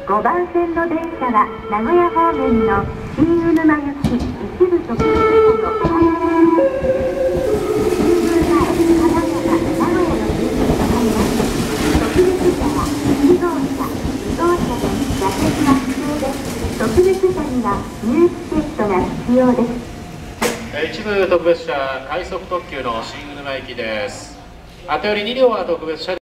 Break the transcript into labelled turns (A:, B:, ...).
A: 5番線の電車は名古屋方面の新鵜沼行き一部特別線の新宮前、金沢、名古屋の中心となります。特別車は1号車、2号車で座席は不要です。特別車には入チケットが必要です。
B: 一部特別車快速特急の新鵜沼行きです。あとより2両は特別車